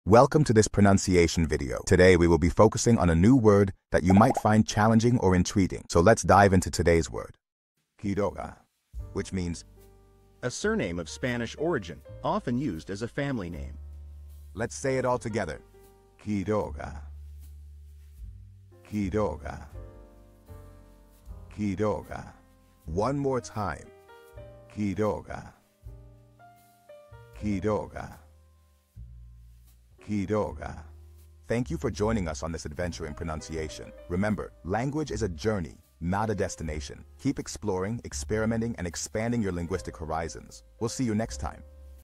Welcome to this pronunciation video. Today we will be focusing on a new word that you might find challenging or intriguing. So let's dive into today's word. Quiroga, which means a surname of Spanish origin, often used as a family name. let's say it all together. Quiroga. Quiroga. Quiroga. One more time. Quiroga. Quiroga. Quiroga. Thank you for joining us on this adventure in pronunciation. Remember, language is a journey, not a destination. Keep exploring, experimenting, and expanding your linguistic horizons. We'll see you next time.